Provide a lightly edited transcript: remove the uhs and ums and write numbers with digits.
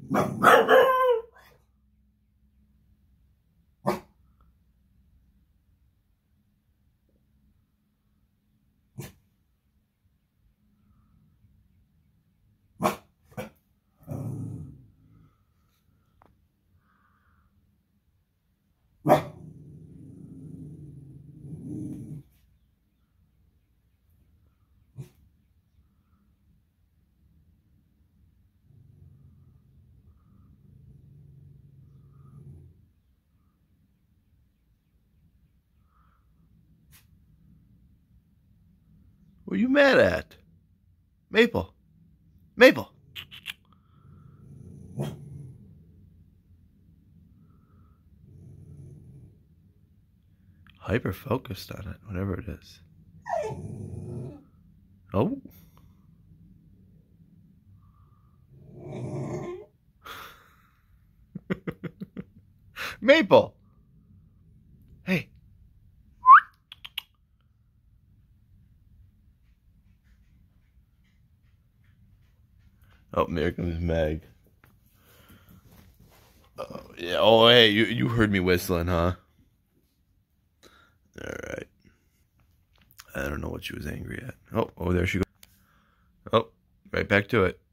What are you mad at? Maple. Maple. Hyper focused on it, whatever it is. Oh. Maple. Hey. Oh, here comes Meg. Oh, yeah. Oh, hey, you heard me whistling, huh? All right. I don't know what she was angry at. Oh, there she goes. Oh, right back to it.